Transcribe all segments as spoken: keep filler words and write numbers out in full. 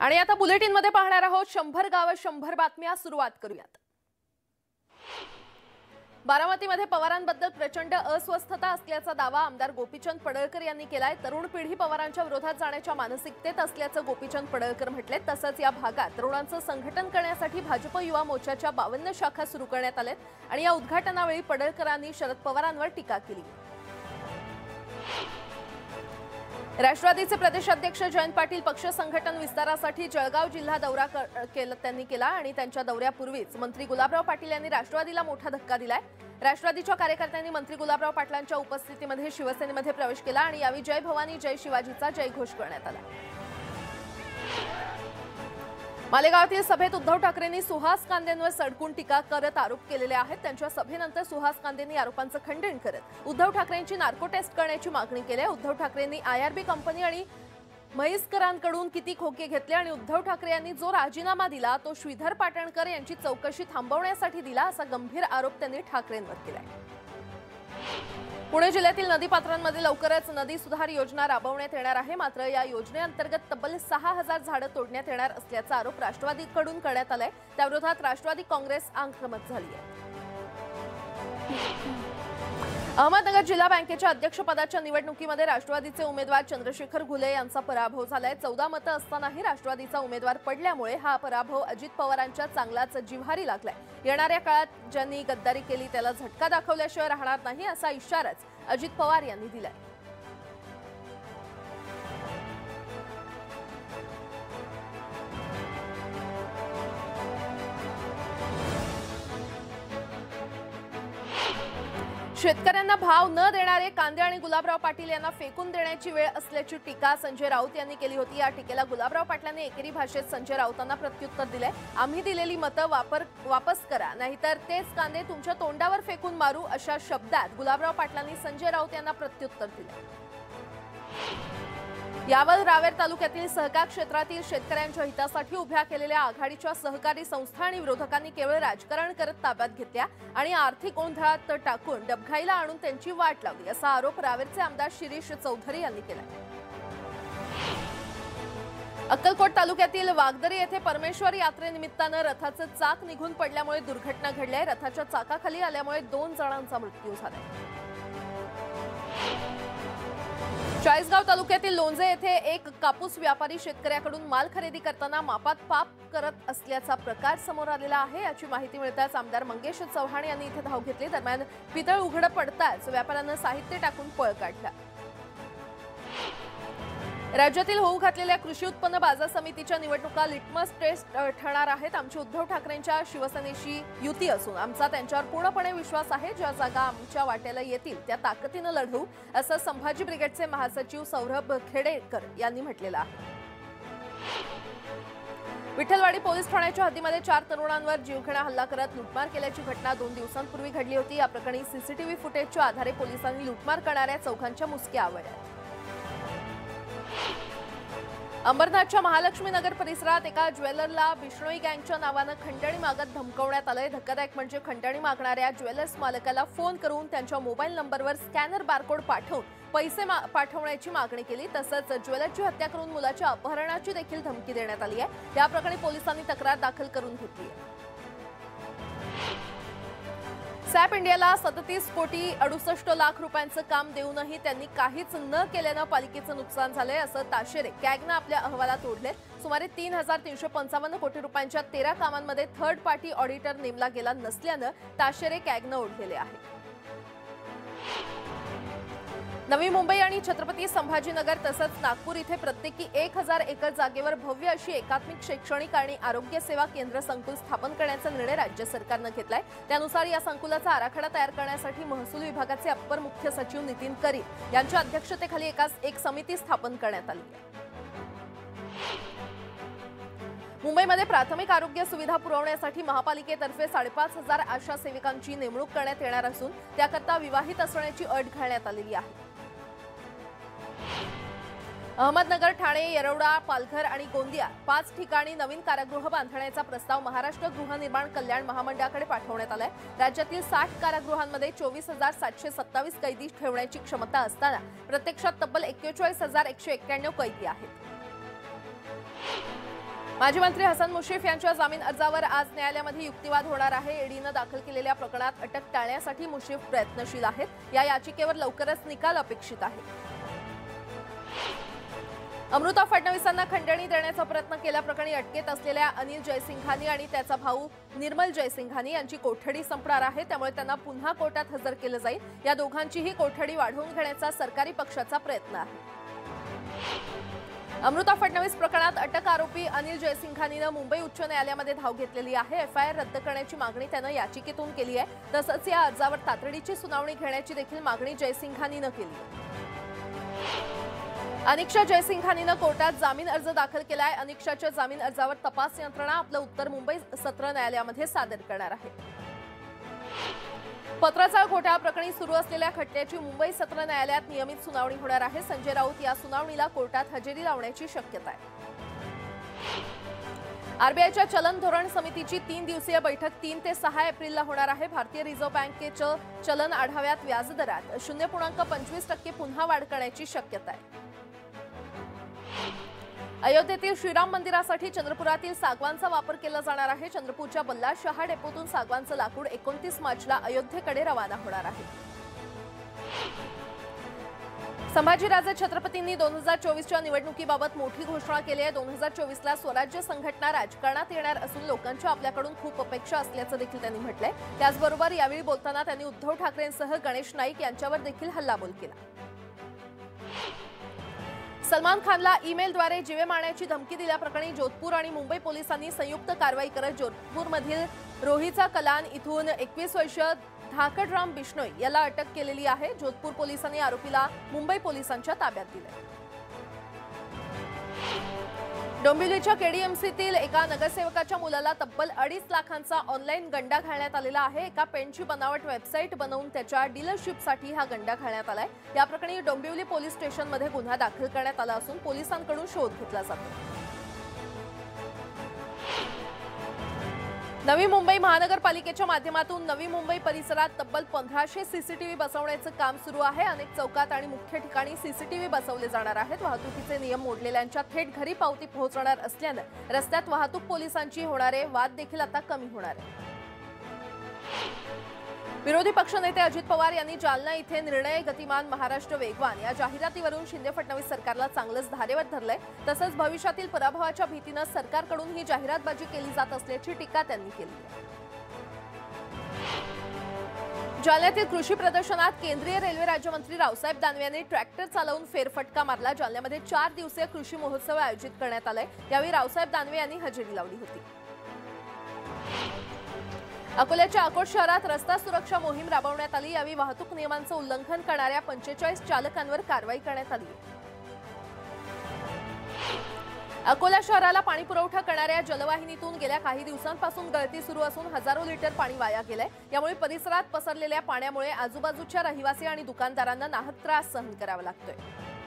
आणि आता बुलेटिन मध्ये पाहणार आहोत शंभर गाव शंभर बातम्या। सुरुवात करूयात। बारामतीमध्ये पवारांबद्दल प्रचंड अस्वस्थता असल्याचा दावा आमदार गोपीचंद पडळकर यांनी केलाय। तरुण पिढी पवारांच्या विरोधात जाण्याच्या मानसिकतेत असल्याचं गोपीचंद पडळकर म्हटले। तसंच या भागात तरुणांचं संघटन करण्यासाठी भाजप युवा मोर्चाच्या बावन्न शाखा सुरू करण्यात आल्यात आणि या उद्घाटनावेळी पडळकरांनी शरद पवारांवर टीका केली। राष्ट्रवादीचे प्रदेशाध्यक्ष जयंत पाटील पक्ष संघटन विस्तारासाठी जळगाव जिल्हा दौरा केला त्यांनी केला आणि त्यांच्या दौऱ्यापूर्वीच मंत्री गुलाबराव पाटील यांनी राष्ट्रवादीला मोठा धक्का दिलाय। राष्ट्रवादीच्या कार्यकर्त्यांनी मंत्री गुलाबराव पाटलांच्या उपस्थितीमध्ये शिवसेनेमध्ये प्रवेश केला आणि यावेळी जय भवानी जय शिवाजीचा जयघोष करण्यात आला। मालेगावातील सभेत उद्धव ठाकरेंनी सुहास कांदेंवर सडकून टीका करत आरोप केलेले आहेत। त्यांच्या सभेनंतर सुहास कांदेंनी आरोपांचं खंडन करत उद्धव ठाकरेंची नार्को टेस्ट करण्याची मागणी केली आहे। उद्धव ठाकरेंनी आयआरबी कंपनी आणि म्हैसकरांकडून किती खोके घेतले आणि उद्धव ठाकरे यांनी जो राजीनामा दिला तो श्रीधर पाटणकर यांची चौकशी थांबवण्यासाठी दिला असा गंभीर आरोप त्यांनी ठाकरेंवर केलाय। पुणे जिल्ह्यातील नदीपात्रांमध्ये लवकरच नदी सुधार योजना राबवण्यात येणार आहे। मात्र या योजनेअंतर्गत तब्बल सहा हजार झाडं तोडण्यात येणार असल्याचा आरोप राष्ट्रवादीकडून करण्यात आलाय। त्याविरोधात राष्ट्रवादी काँग्रेस आक्रमक झाली आहे। अहमदनगर जिल्हा बँकेच्या अध्यक्षपदाच्या निवडणुकीमध्ये राष्ट्रवादीचे उमेदवार चंद्रशेखर घुले यांचा पराभव झालाय। चौदा मतं असतानाही राष्ट्रवादीचा उमेदवार पडल्यामुळे हा पराभव अजित पवारांच्या चांगलाच जिव्हारी लागलाय। येणाऱ्या काळात ज्यांनी गद्दारी केली त्याला झटका दाखवल्याशिवाय राहणार नाही असा इशाराच अजित पवार यांनी दिलाय। शेतकऱ्यांना भाव न देणारे कांदे आणि गुलाबराव पाटील यांना फेकून देण्याची वेळ असल्याची टीका संजय राऊत यांनी केली होती। या टीकेला गुलाबराव पाटलांनी एकेरी भाषेत संजय राऊतांना प्रत्युत्तर दिले। आम्ही दिलेली मतं वापर वापस करा नाहीतर तेच कांदे तुमच्या तोंडावर फेकून मारू अशा शब्दात गुलाबराव पाटलांनी संजय राऊत यांना प्रत्युत्तर दिले। यावर रावेर तालुक्यातील सहकार क्षेत्रातील शेतकऱ्यांच्या हितासाठी उभ्या केलेल्या आघाडीच्या सहकारी संस्था आणि विरोधकांनी केवळ राजकारण करत ताब्यात घेतल्या आणि आर्थिक गोंधळात टाकून डबघाईला आणून त्यांची वाट लावली असा आरोप रावेरचे आमदार शिरीष चौधरी यांनी केला। अक्कलकोट तालुक्यातील वागदरी येथे परमेश्वर यात्रेनिमित्तानं रथाचं चाक निघून पडल्यामुळे दुर्घटना घडली आहे। रथाच्या चाकाखाली आल्यामुळे दोन जणांचा मृत्यू झाला। चाळीसगाव तालुक्यातील लोणजे येथे एक कापूस व्यापारी शेतकऱ्याकडून माल खरेदी करताना मापात पाप करत असल्याचा प्रकार समोर आलेला आहे। याची माहिती मिळताच आमदार मंगेश चव्हाण यांनी इथे धाव घेतली। दरम्यान पितळ उघड पडताच व्यापाऱ्यानं साहित्य टाकून पळ काढला। राज्यातील होऊ घातलेल्या कृषी उत्पन्न बाजार समितीच्या निवडणुका लिटमस टेस्ट ठरणार आहेत। आमची उद्धव ठाकरेंच्या शिवसेनेशी युती असून आमचा त्यांच्यावर पूर्णपणे विश्वास आहे। ज्या जागा आमच्या वाट्याला येतील त्या ताकदीने लढवू असं संभाजी ब्रिगेडचे महासचिव सौरभ खेडेकर यांनी म्हटलेलं आहे। विठ्ठलवाडी पोलीस ठाण्याच्या हद्दीमध्ये चार तरुणांवर जीवघेणा हल्ला करत लुटमार केल्याची घटना दोन दिवसांपूर्वी घडली होती। या प्रकरणी सीसीटीव्ही फुटेजच्या आधारे पोलिसांनी लुटमार करणाऱ्या चौघांच्या मुसक्या आवळल्या। अंबरनाथच्या महालक्ष्मी नगर परिसरात एका ज्वेलरला बिश्नोई गँगच्या नावानं खंडणी मागत धमकावण्यात आलंय। धक्कादायक म्हणजे खंडणी मागणाऱ्या ज्वेलर्स मालकाला फोन करून त्यांच्या मोबाईल नंबरवर स्कॅनर बारकोड पाठवून पैसे पाठवण्याची मागणी केली। तसंच ज्वेलरची हत्या करून मुलाच्या अपहरणाची देखील धमकी देण्यात आली आहे। या प्रकरणी पोलिसांनी तक्रार दाखल करून घेतली आहे। सॅप इंडियाला सदतीस कोटी अडुसष्ट लाख रुपयांचं काम देऊनही त्यांनी काहीच न केल्यानं पालिकेचं नुकसान झालंय असं ताशेरे कॅगनं आपल्या अहवालात ओढले। सुमारे तीन हजार तीनशे पंचावन्न कोटी रुपयांच्या तेरा कामांमध्ये थर्ड पार्टी ऑडिटर नेमला गेला नसल्यानं ताशेरे कॅगनं ओढलेले आहे। नवी मुंबई आणि छत्रपती संभाजीनगर तसंच नागपूर इथे प्रत्येकी एक हजार एकर जागेवर भव्य अशी एकात्मिक शैक्षणिक आणि आरोग्य सेवा केंद्र संकुल स्थापन करण्याचा निर्णय राज्य सरकारनं घेतलाय। त्यानुसार या संकुलाचा आराखडा तयार करण्यासाठी महसूल विभागाचे अप्पर मुख्य सचिव नितीन करीम यांच्या अध्यक्षतेखाली एका एक समिती स्थापन करण्यात आली आहे। मुंबईमध्ये प्राथमिक आरोग्य सुविधा पुरवण्यासाठी महापालिकेतर्फे साडेपाच हजार आशा सेविकांची नेमणूक करण्यात येणार असून त्याकरता विवाहित असण्याची अट घालण्यात आलेली आहे। अहमदनगर, ठाणे, येरवडा, पालघर आणि गोंदिया पाच ठिकाणी नवीन कारागृह बांधण्याचा प्रस्ताव महाराष्ट्र गृहनिर्माण कल्याण महामंडळाकडे पाठवण्यात आलाय। राज्यातील साठ कारागृहांमध्ये चोवीस हजार सातशे सत्तावीस कैदी ठेवण्याची क्षमता असताना प्रत्यक्षात तब्बल एक्केचाळीस हजार एकशे एक्क्याण्णव कैदी आहेत। माजी मंत्री हसन मुश्रीफ यांच्या जामीन अर्जावर आज न्यायालयामध्ये युक्तिवाद होणार आहे। ईडीनं दाखल केलेल्या प्रकरणात अटक टाळण्यासाठी मुश्रीफ प्रयत्नशील आहेत। या याचिकेवर लवकरच निकाल अपेक्षित आहे। अमृता फडणवीसांना खंडणी देण्याचा प्रयत्न केल्याप्रकरणी अटकेत असलेल्या अनिल जयसिंघानी आणि त्याचा भाऊ निर्मल जयसिंघानी यांची कोठडी संपणार आहे, त्यामुळे त्यांना पुन्हा कोर्टात हजर केलं जाईल। या दोघांचीही कोठडी वाढवून घेण्याचा सरकारी पक्षाचा प्रयत्न आहे। अमृता फडणवीस प्रकरणात अटक आरोपी अनिल जयसिंघानीनं मुंबई उच्च न्यायालयामध्ये धाव घेतलेली आहे। एफआयआर रद्द करण्याची मागणी त्यानं याचिकेतून केली आहे। तसंच या अर्जावर तातडीची सुनावणी घेण्याची देखील मागणी जयसिंघानीनं केली आहे। अनिक्षा जयसिंघानीनं कोर्टात जामीन अर्ज दाखल केलाय। अनिक्षाच्या जामीन अर्जावर तपास यंत्रणा आपलं उत्तर मुंबई सत्र न्यायालयामध्ये सादर करणार आहे। पत्रचाळ घोटाळा प्रकरणी सुरू असलेल्या खटल्याची मुंबई सत्र न्यायालयात नियमित सुनावणी होणार आहे। संजय राऊत या सुनावणीला कोर्टात हजेरी लावण्याची शक्यता आहे। आरबीआयच्या चलन धोरण समितीची तीन दिवसीय बैठक तीन ते सहा एप्रिलला होणार आहे। भारतीय रिझर्व्ह बँकेच्या चलन आढाव्यात व्याजदरात शून्य पूर्णांक पंचवीस टक्के पुन्हा वाढ करण्याची शक्यता आहे। अयोध्येतील श्रीराम मंदिरासाठी चंद्रपुरातील सागवानचा वापर केला जाणार आहे। चंद्रपूरच्या बल्लाशहा डेपोतून सागवानचं लाकूड एकोणतीस मार्चला अयोध्येकडे रवाना होणार आहे। संभाजीराजे छत्रपतींनी दोन हजार चोवीसच्या निवडणुकीबाबत मोठी घोषणा केली आहे। दोन हजार चोवीसला स्वराज्य संघटना राजकारणात येणार असून लोकांच्या आपल्याकडून खूप अपेक्षा असल्याचं देखील त्यांनी म्हटलंय। त्याचबरोबर यावेळी बोलताना त्यांनी उद्धव ठाकरेंसह गणेश नाईक यांच्यावर देखील हल्लाबोल केला। सलमान खानला ईमेलद्वारे जीवे मारण्याची धमकी दिल्याप्रकरणी जोधपूर आणि मुंबई पोलिसांनी संयुक्त कारवाई करत जोधपूरमधील रोहिचा कलान इथून एकवीस वर्षीय धाकडराम बिश्नोई याला अटक केलेली आहे। जोधपूर पोलिसांनी आरोपीला मुंबई पोलिसांच्या ताब्यात दिले। डोंबिवलीच्या केडीएमसीतील एका नगरसेवकाच्या मुलाला तब्बल अडीच लाखांचा ऑनलाईन गंडा घालण्यात आलेला आहे। एका पेनची बनावट वेबसाईट बनवून त्याच्या डीलरशिपसाठी हा गंडा घालण्यात आलाय। या प्रकरणी डोंबिवली पोलीस स्टेशनमध्ये गुन्हा दाखल करण्यात आला असून पोलिसांकडून शोध घेतला जातो। नवी मुंबई महानगरपालिकेच्या माध्यमातून नवी मुंबई परिसरात तब्बल पंधराशे सीसीटीव्ही बसवण्याचं काम सुरू आहे। अनेक चौकात आणि मुख्य ठिकाणी सीसीटीव्ही बसवले जाणार आहेत। वाहतुकीचे नियम मोडलेल्यांच्या थेट घरी पावती पोहोचणार असल्यानं रस्त्यात वाहतूक पोलिसांची होणारे वाद देखील आता कमी होणार आहे। विरोधी पक्षनेते अजित पवार यांनी जालना इथे निर्णय गतिमान महाराष्ट्र वेगवान या जाहिरातीवरून शिंदे फडणवीस सरकारला चांगलंच धारेवर धरलंय। तसंच भविष्यातील पराभवाच्या भीतीनं सरकारकडून ही जाहिरातबाजी केली जात असल्याची टीका त्यांनी केली आहे। जालन्यातील कृषी प्रदर्शनात केंद्रीय रेल्वे राज्यमंत्री रावसाहेब दानवे यांनी ट्रॅक्टर चालवून फेरफटका मारला। जालन्यामध्ये चार दिवसीय कृषी महोत्सव आयोजित करण्यात आलाय। यावेळी रावसाहेब दानवे यांनी हजेरी लावली होती। अकोल्याच्या अकोट शहरात रस्ता सुरक्षा मोहीम राबवण्यात आली। यावेळी वाहतूक नियमांचं उल्लंघन करणाऱ्या पंचेचाळीस चालकांवर कारवाई करण्यात आली। अकोला शहराला पाणी पुरवठा करणाऱ्या जलवाहिनीतून गेल्या काही दिवसांपासून गळती सुरू असून हजारो लिटर पाणी वाया गेलंय। यामुळे परिसरात पसरलेल्या पाण्यामुळे आजूबाजूच्या रहिवासी आणि दुकानदारांना नाहक त्रास सहन करावा लागतोय।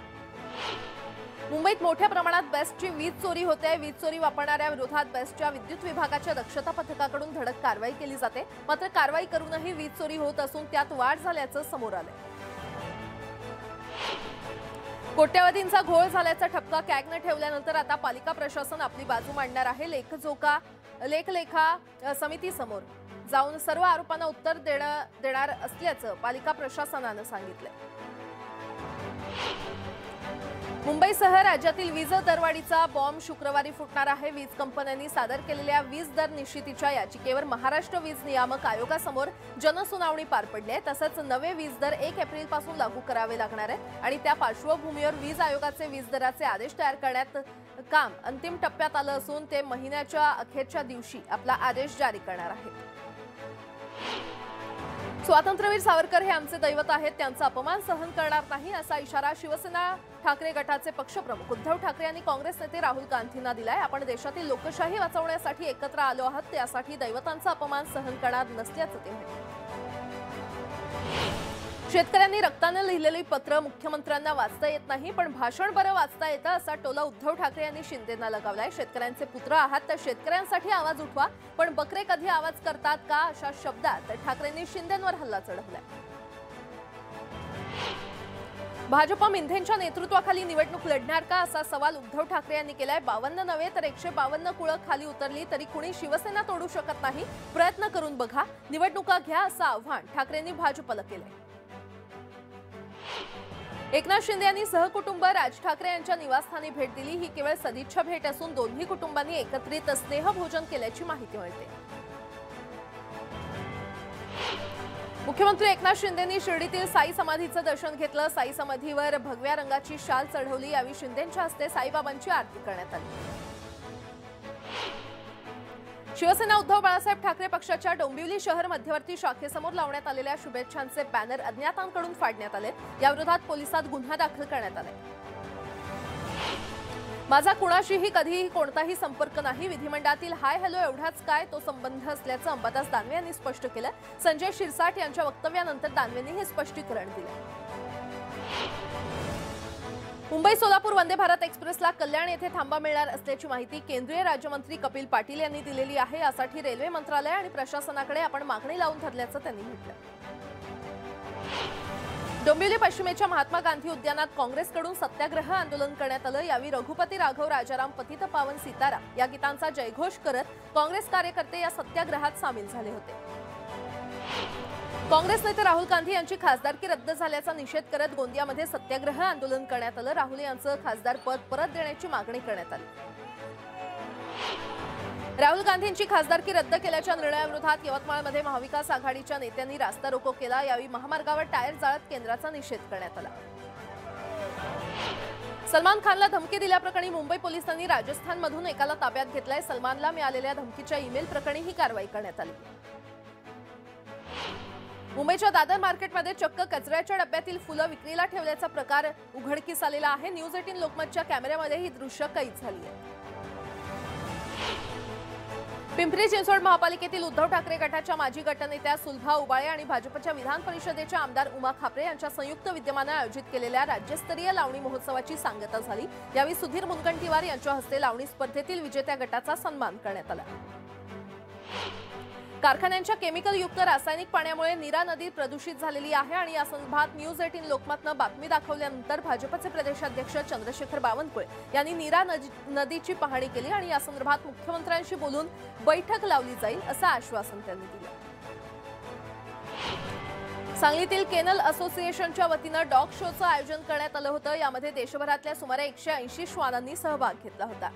मुंबईत मोठ्या प्रमाणात बेस्टची वीज चोरी होते। वीज चोरी वापरणाऱ्या विरोधात बेस्टच्या विद्युत विभागाच्या दक्षता पथकाकडून धडक कारवाई केली जाते। मात्र कारवाई करूनही वीज चोरी होत असून त्यात वाढ झाल्याचं समोर आलंय। कोट्यवधींचा घोळ झाल्याचा ठपका कॅगने ठेवल्यानंतर आता पालिका प्रशासन आपली बाजू मांडणार आहे। लेखजोखा लेखलेखा समितीसमोर जाऊन सर्व आरोपांना उत्तर देणार असल्याचं पालिका प्रशासनानं सांगितलंय। मुंबईसह राज्यातील वीज दरवाढीचा बॉम्ब शुक्रवारी फुटणार आहे। वीज कंपन्यांनी सादर केलेल्या वीज दर निश्चितीच्या याचिकेवर महाराष्ट्र वीज नियामक आयोगासमोर जनसुनावणी पार पडली आहे। तसंच नवे वीज दर एक एप्रिल पासून लागू करावे लागणार आहे आणि त्या पार्श्वभूमीवर वीज आयोगाचे वीज दराचे आदेश तयार करण्यात काम अंतिम टप्प्यात आलं असून ते महिन्याच्या अखेरच्या दिवशी आपला आदेश जारी करणार आहे। स्वातंत्र्यवीर सावरकर हे आमचे दैवत आहेत, त्यांचा अपमान सहन करणार नाही असा इशारा शिवसेना ठाकरे गटाचे पक्षप्रमुख उद्धव ठाकरे यांनी काँग्रेस नेते राहुल गांधींना दिलाय। आपण देशातील लोकशाही वाचवण्यासाठी एकत्र आलो आहोत, त्यासाठी दैवतांचा अपमान सहन करणार नसल्याचं ते म्हणाले। शेतकऱ्यांनी रक्ताने लिहिलेली पत्र मुख्यमंत्र्यांना वाचता येत नाही, पण भाषण बरं वाचता येतं असा टोला उद्धव ठाकरे यांनी शिंदेंना लगावलाय। शेतकऱ्यांचे पुत्र आहात तर शेतकऱ्यांसाठी आवाज उठवा, पण बकरे कधी आवाज करतात का अशा शब्दात ठाकरेंनी शिंदेंवर हल्ला चढवलाय। भाजप मिंधेंच्या नेतृत्वाखाली निवडणूक लढणार का असा सवाल उद्धव ठाकरे यांनी केलाय। बावन्न नव्हे तर एकशे बावन्न कुळं खाली उतरली तरी कुणी शिवसेना तोडू शकत नाही, प्रयत्न करून बघा, निवडणुका घ्या असं आव्हान ठाकरेंनी भाजपला केलंय। एकनाथ शिंदे यांनी सहकुटुंब राज ठाकरे यांच्या निवासस्थानी भेट दिली। ही केवळ सदिच्छा भेट असून दोन्ही कुटुंबांनी एकत्रित स्नेहभोजन केल्याची माहिती मिळते। मुख्यमंत्री एकनाथ शिंदेंनी शिर्डीतील साई समाधीचं दर्शन घेतलं। साई समाधीवर भगव्या रंगाची शाल चढवली। यावेळी शिंदेंच्या हस्ते साईबाबांची आरती करण्यात आली। शिवसेना उद्धव बाळासाहेब ठाकरे पक्षाच्या डोंबिवली शहर मध्यवर्ती शाखेसमोर लावण्यात आलेल्या शुभेच्छांचे बॅनर अज्ञातांकडून फाडण्यात आले। याविरोधात पोलिसात गुन्हा दाखल करण्यात आला। माझा कुणाशीही कधीही कोणताही संपर्क नाही, विधिमंडळातील हाय हॅलो एवढाच काय तो संबंध असल्याचं अंबादास दानवे यांनी स्पष्ट केलं। संजय शिरसाट यांच्या वक्तव्यानंतर दानवेंनी हे स्पष्टीकरण दिलं। मुंबई सोलापूर वंदे भारत एक्सप्रेसला कल्याण येथे थांबा मिळणार असल्याची माहिती केंद्रीय राज्यमंत्री कपिल पाटील यांनी दिलेली आहे। यासाठी रेल्वे मंत्रालय आणि प्रशासनाकडे आपण मागणी लावून धरल्याचं त्यांनी म्हटलं। डोंबिवली पश्चिमेच्या महात्मा गांधी उद्यानात काँग्रेसकडून सत्याग्रह आंदोलन करण्यात आलं। यावेळी रघुपती राघव राजाराम पतित पावन सीताराम या गीतांचा जयघोष करत काँग्रेस कार्यकर्ते या सत्याग्रहात सामील झाले होते। काँग्रेस नेते राहुल गांधी यांची खासदारकी रद्द झाल्याचा निषेध करत गोंदियामध्ये सत्याग्रह आंदोलन करण्यात आलं। राहुल यांचं खासदार पद परत देण्याची मागणी करण्यात आली। राहुल गांधींची खासदारकी रद्द केल्याच्या निर्णयाविरोधात यवतमाळमध्ये महाविकास आघाडीच्या नेत्यांनी रास्ता रोको केला। यावेळी महामार्गावर टायर जाळत केंद्राचा निषेध करण्यात आला। सलमान खानला धमकी दिल्याप्रकरणी मुंबई पोलिसांनी राजस्थानमधून एकाला ताब्यात घेतलाय। सलमानला मिळालेल्या धमकीच्या ईमेल प्रकरणी ही कारवाई करण्यात आली। मुंबईच्या दादर मार्केटमध्ये चक्क कचऱ्याच्या डब्यातील फुलं विक्रीला ठेवल्याचा प्रकार उघडकीस आलेला आहे। न्यूज एटीन लोकमतच्या कॅमेऱ्यामध्ये ही दृश्य कैद झाली आहे। पिंपरी चिंचवड महापालिकेतील उद्धव ठाकरे गटाच्या माजी गटनेत्या सुलभा उबाळे आणि भाजपच्या विधान परिषदेच्या आमदार उमा खापरे यांच्या संयुक्त विद्यमाने आयोजित केलेल्या राज्यस्तरीय लावणी महोत्सवाची सांगता झाली। यावेळी सुधीर मुनगंटीवार यांच्या हस्ते लावणी स्पर्धेतील विजेत्या गटाचा सन्मान करण्यात आला। कारखान्यांच्या केमिकलयुक्त रासायनिक पाण्यामुळे नीरा नदी प्रदूषित झालेली आहे आणि या संदर्भात न्यूज एटीन लोकमतनं बातमी दाखवल्यानंतर भाजपचे प्रदेशाध्यक्ष चंद्रशेखर बावनकुळे यांनी नीरा नदीची पाहणी केली आणि या संदर्भात मुख्यमंत्र्यांशी बोलून बैठक लावली जाईल असं आश्वासन त्यांनी दिलं। सांगलीतील केनल असोसिएशनच्या वतीनं डॉग शोचं आयोजन करण्यात आलं होतं। यामध्ये देशभरातल्या सुमारे एकशे ऐंशी श्वानांनी सहभाग घेतला होता।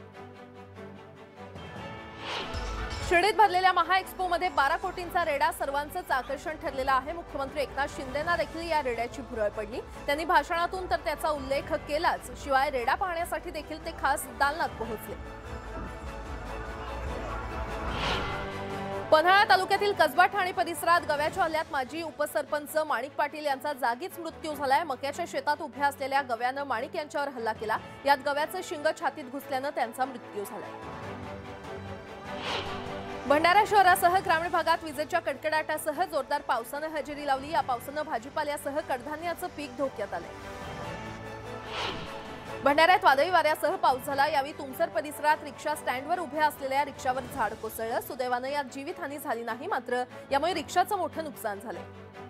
शिर्डीत भरलेल्या महा एक्स्पोमध्ये बारा कोटींचा रेडा सर्वांचंच आकर्षण ठरलेला आहे। मुख्यमंत्री एकनाथ शिंदेंना देखील या रेड्याची भुरळ पडली। त्यांनी भाषणातून तर त्याचा उल्लेख केलाच, शिवाय रेडा पाहण्यासाठी देखील ते खास दालनात पोहोचले। पन्हाळा तालुक्यातील कसबा ठाणे परिसरात गव्याच्या हल्ल्यात माजी उपसरपंच माणिक पाटील यांचा जागीच मृत्यू झालाय। मक्याच्या शेतात उभ्या असलेल्या गव्यानं माणिक यांच्यावर हल्ला केला। यात गव्याचं शिंग छातीत घुसल्यानं त्यांचा मृत्यू झालाय। भंडारा शहरासह ग्रामीण भागात विजेच्या कडकडाटासह जोरदार पावसानं हजेरी लावली। या पावसानं भाजीपाल्यासह कडधान्याचं पीक धोक्यात आलंय। भंडाऱ्यात वादळी वाऱ्यासह पाऊस झाला। यावेळी तुमसर परिसरात रिक्षा स्टँडवर उभ्या असलेल्या रिक्षावर झाड कोसळलं। सुदैवानं यात जीवितहानी झाली नाही, मात्र यामुळे रिक्षाचं मोठं नुकसान झालंय।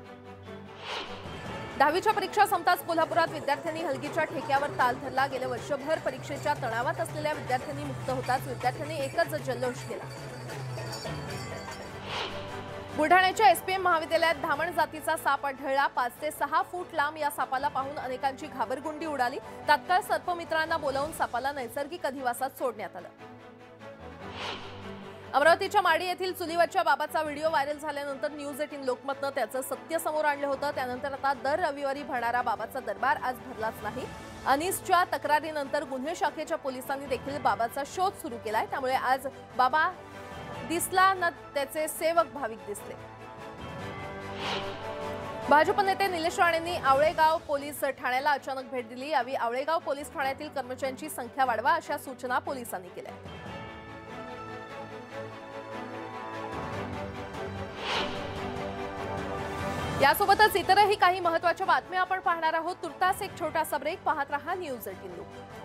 दहावीच्या परीक्षा संपताच कोल्हापुरात विद्यार्थ्यांनी हलगीच्या ठेक्यावर ताल धरला। गेल्या वर्षभर परीक्षेच्या तणावात असलेल्या विद्यार्थ्यांनी मुक्त होताच विद्यार्थ्यांनी एकच जल्लोष केला। बुलढाण्याच्या एसपीएम महाविद्यालयात धामण जातीचा साप आढळला। पाच ते सहा फूट लांब या सापाला पाहून अनेकांची घाबरगुंडी उडाली। तात्काळ सर्पमित्रांना बोलावून सापाला नैसर्गिक अधिवासात सोडण्यात आलं। अमरावतीच्या माडी येथील चुलीवरच्या बाबाचा व्हिडिओ व्हायरल झाल्यानंतर न्यूज एटीन लोकमतनं त्याचं सत्य समोर आणलं होतं। त्यानंतर आता दर रविवारी भरणारा बाबाचा दरबार आज भरलाच नाही। अनिसच्या तक्रारीनंतर गुन्हे शाखेच्या पोलिसांनी देखील बाबाचा शोध सुरू केलाय। त्यामुळे आज बाबा दिसला न त्याचे सेवक भाविक दिसले। भाजप नेते निलेश राणेंनी आवळेगाव पोलीस ठाण्याला अचानक भेट दिली। यावेळी आवळेगाव पोलीस ठाण्यातील कर्मचाऱ्यांची संख्या वाढवा अशा सूचना पोलिसांनी केल्या। यासोबतच इतरही काही महत्त्वाच्या बातम्या आपण पाहणार आहोत। तुर्तास एक छोटासा ब्रेक, पाहत रहा न्यूज एटीन लोक।